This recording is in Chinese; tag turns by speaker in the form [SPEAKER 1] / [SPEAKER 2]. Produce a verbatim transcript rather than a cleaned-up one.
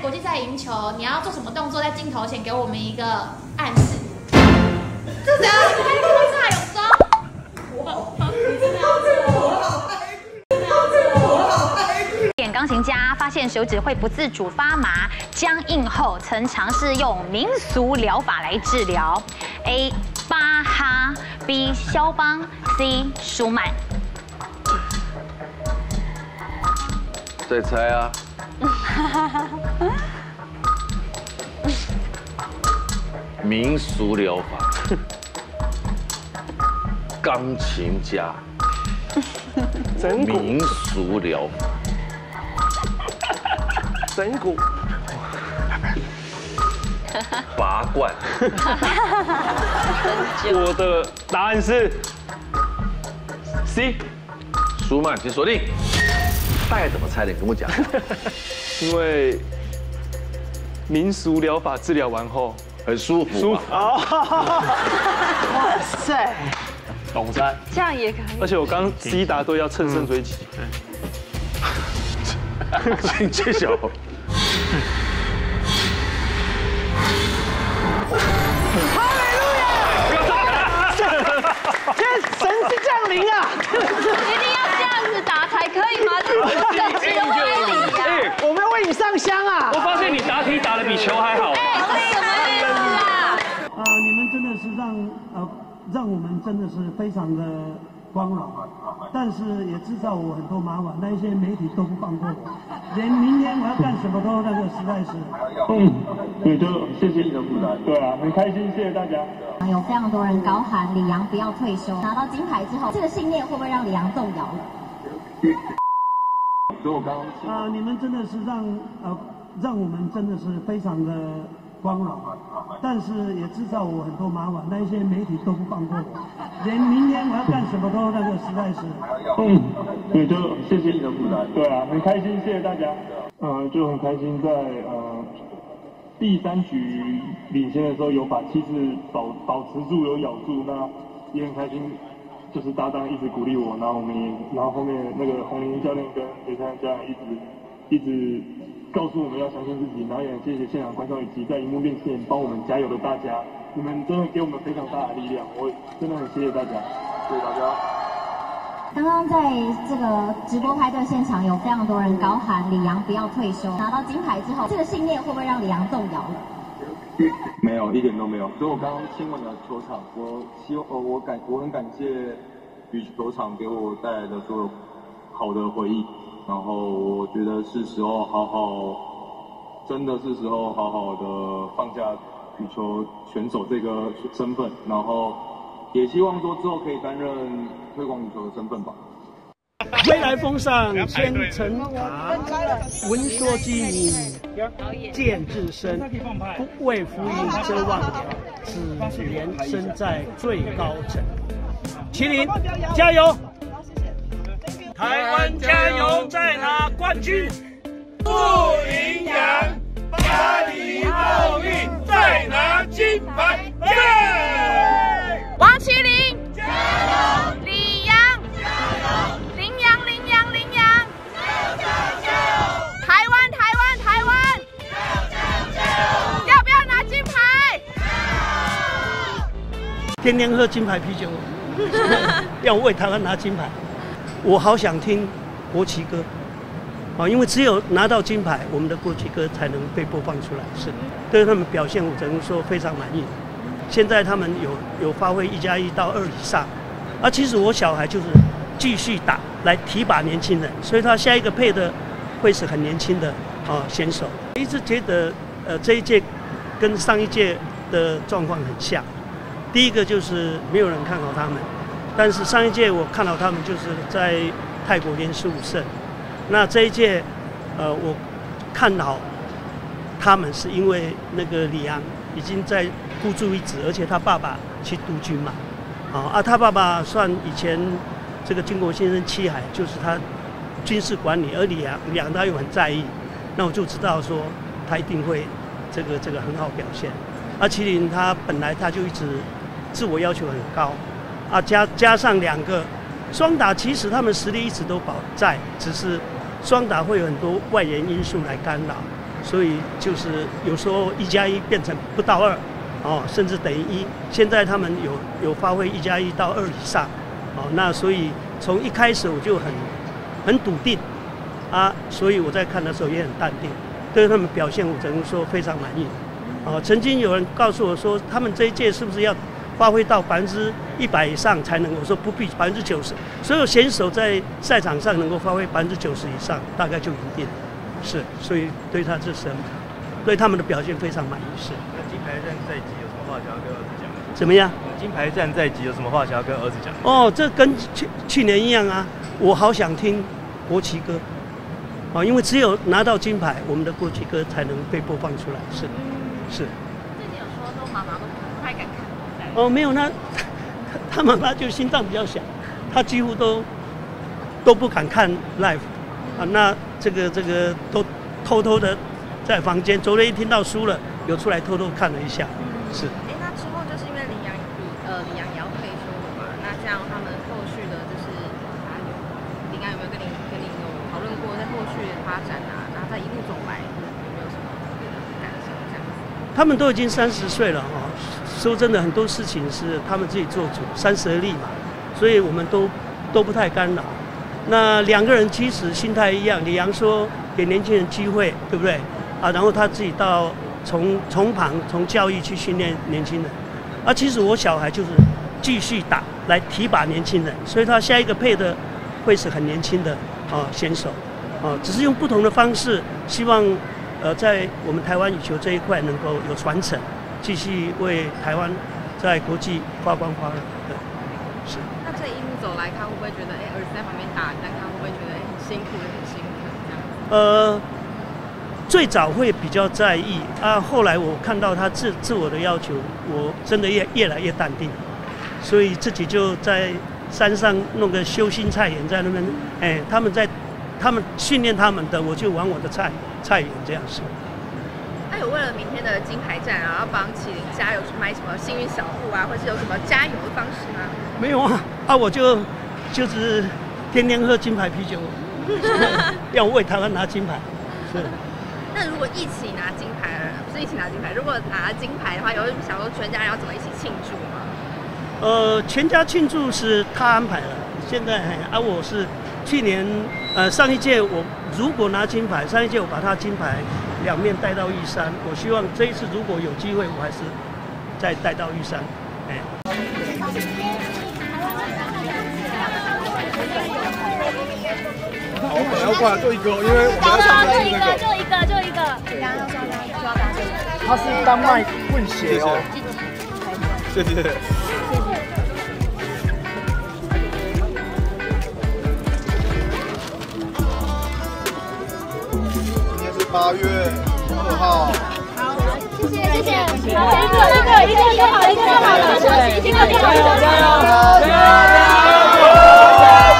[SPEAKER 1] 国际赛赢球，你要做什么动作，在镜头前给我们一个暗示。这怎样？我差有装。我，你真的要做？我好嗨！真的要做？我好嗨！演钢琴家发现手指会不自主发麻、僵硬后，曾尝试用民俗疗法来治疗。A. 巴哈 B. 肖邦 C. 舒曼。
[SPEAKER 2] 再猜啊！民俗疗法，钢琴家，民俗疗法，
[SPEAKER 3] 整蛊，
[SPEAKER 2] 拔罐。
[SPEAKER 3] 我的答案是 C，
[SPEAKER 2] 舒曼，请锁定。大概怎么猜的？你跟我讲。
[SPEAKER 3] 因为民俗疗法治疗完后
[SPEAKER 2] 很舒服。
[SPEAKER 3] 舒服啊！
[SPEAKER 4] 哇塞，
[SPEAKER 3] 懂猜。
[SPEAKER 4] 这样也可以。
[SPEAKER 3] 而且我刚 C 答对要乘胜追击。
[SPEAKER 2] 请揭晓。
[SPEAKER 4] 今天神是降临啊！一定要这样子打才可以吗？这是神奇的威力呀！我们要为你上香啊！
[SPEAKER 3] 我发现你答题打得比球还好。
[SPEAKER 4] 哎，这什么意思啊？
[SPEAKER 5] 呃，你们真的是让呃让我们真的是非常的光荣，但是也制造我很多麻烦，那一些媒体都不放过我，连明天我要干什么都那个实在是。
[SPEAKER 6] 嗯，也就谢谢你的负担。对啊，很开心，谢谢大家。
[SPEAKER 7] 有非常多人高喊李洋不要退休，拿到金牌之后，这个信念会不会让李洋动摇了？
[SPEAKER 6] 所以我刚刚
[SPEAKER 5] 啊、呃，你们真的是让呃让我们真的是非常的光荣，但是也制造我很多麻烦，那一些媒体都不放过我，连明天我要干什么都那个实在是。
[SPEAKER 6] 嗯，也就谢谢你的负担。对啊，很开心，谢谢大家。呃，就很开心在呃。第三局领先的时候有把气势保保持住，有咬住，那也很开心。就是搭档一直鼓励我，然后我们也，然后后面那个洪林教练跟刘珊家长一直一直告诉我们要相信自己，然后也很谢谢现场观众以及在荧幕面前帮我们加油的大家，你们真的给我们非常大的力量，我真的很谢谢大家，谢谢大家。
[SPEAKER 7] 刚刚在这个直播派对现场，有非常多人高喊李洋不要退休，拿到金牌之后，这个信念会不会让李洋动摇了？
[SPEAKER 6] 没有，一点都没有。所以我刚刚亲吻了球场，我希望，呃，我感，我很感谢羽球场给我带来的所有好的回忆。然后我觉得是时候好好，真的是时候好好的放下羽球选手这个身份，然后也希望说之后可以担任推广羽球的身份吧。
[SPEAKER 5] 飞来峰上千层塔，闻说机敏见自身，不为浮云遮望了，只缘身在最高层。麒麟加油！台湾加油！再拿冠军！祝营养！巴黎奥运再拿金牌！耶！
[SPEAKER 1] 王麒麟加油！李洋加油！羚羊羚羊羚羊加油加油加油！台湾台湾台湾加油加油加油！要不要拿金牌？
[SPEAKER 5] 天天喝金牌啤酒，要为台湾拿金牌。我好想听国旗歌，啊，因为只有拿到金牌，我们的国旗歌才能被播放出来。是，对他们表现，我只能说非常满意。现在他们有有发挥一加一到二以上，啊，其实我小孩就是继续打来提拔年轻人，所以他下一个配的会是很年轻的啊选手。一直觉得呃这一届跟上一届的状况很像，第一个就是没有人看好他们。但是上一届我看到他们就是在泰国连十五胜，那这一届，呃，我看好他们是因为那个李洋已经在孤注一掷，而且他爸爸去督军嘛，啊，他爸爸算以前这个金国先生七海就是他军事管理，而李洋李洋他又很在意，那我就知道说他一定会这个这个很好表现。而麒麟他本来他就一直自我要求很高。啊，加加上两个双打，其实他们实力一直都保在，只是双打会有很多外援因素来干扰。 所以就是有时候一加一变成不到二，哦，甚至等于一。现在他们有有发挥一加一到二以上，哦，那所以从一开始我就很很笃定，啊，所以我在看的时候也很淡定，对他们表现我只能说非常满意。哦，曾经有人告诉我说，他们这一届是不是要发挥到百分之一百以上才能？我说不必，百分之九十，所有选手在赛场上能够发挥百分之九十以上，大概就赢定了。是，所以对他这是对他们的表现非常满意。是。
[SPEAKER 8] 那金牌战在即有什么话想要跟儿子讲？
[SPEAKER 5] 怎么样？
[SPEAKER 8] 金牌战在即有什么话想要跟儿子讲？
[SPEAKER 5] 哦，这跟去去年一样啊，我好想听国旗歌。哦，因为只有拿到金牌，我们的国旗歌才能被播放出来。是，是。
[SPEAKER 1] 最近有说都妈妈都不太敢看比赛。
[SPEAKER 5] 哦，没有，那他妈妈就心脏比较小，他几乎都都不敢看 live 啊。那这个这个都偷偷的在房间，昨天一听到输了，有出来偷偷看了一下。是。
[SPEAKER 9] 哎，那之后就是因为李洋李呃李洋也要退休了嘛，那这样他们后续的就是啊有李洋有没有跟您跟您有讨论过在后续的发展啊？然后在一路走来有没有什么感想这样子？
[SPEAKER 5] 他们都已经三十岁了哦，说真的，很多事情是他们自己做主，三十而立嘛，所以我们都都不太干扰。那两个人其实心态一样，李洋说给年轻人机会，对不对？啊，然后他自己到从从旁从教育去训练年轻人。啊，其实我小孩就是继续打来提拔年轻人，所以他下一个配的会是很年轻的啊选手，啊，只是用不同的方式，希望呃在我们台湾羽球这一块能够有传承，继续为台湾在国际发光发热。对，是。
[SPEAKER 9] 那这一路走来，他会不会觉得，哎，儿子在旁边打，但他会不会觉得，哎，很辛苦，很辛苦这样？
[SPEAKER 5] 呃，最早会比较在意啊，后来我看到他自自我的要求，我真的越越来越淡定，所以自己就在山上弄个修心菜园在那边，哎，他们在他们训练他们的，我就玩我的菜菜园这样是。
[SPEAKER 9] 那有为了明天的金牌战，然后帮麒麟加油，去买什么幸运小物啊，或是有什么加油的方式吗？
[SPEAKER 5] 没有啊，啊，我就就是天天喝金牌啤酒，要为台湾拿金牌。是。
[SPEAKER 9] 那如果一起拿金牌，不是一起拿金牌，如果拿金牌的话，有想说全家人要怎么一起庆祝吗？
[SPEAKER 5] 呃，全家庆祝是他安排了，现在啊，我是去年呃上一届我如果拿金牌，上一届我把他金牌两面带到玉山，我希望这一次如果有机会，我还是再带到玉山，哎。
[SPEAKER 10] 好，我本来要挂就一个，因为我们要上
[SPEAKER 1] 就一个，就一个，就一个。刚刚要刷单，刷单。
[SPEAKER 10] 他是丹麦混血哦。谢谢。谢谢。今天是八月二号。
[SPEAKER 1] 好，谢谢谢谢。好，一个一个一个一个好，一个就好了。休息，一个就好了。加油！加油！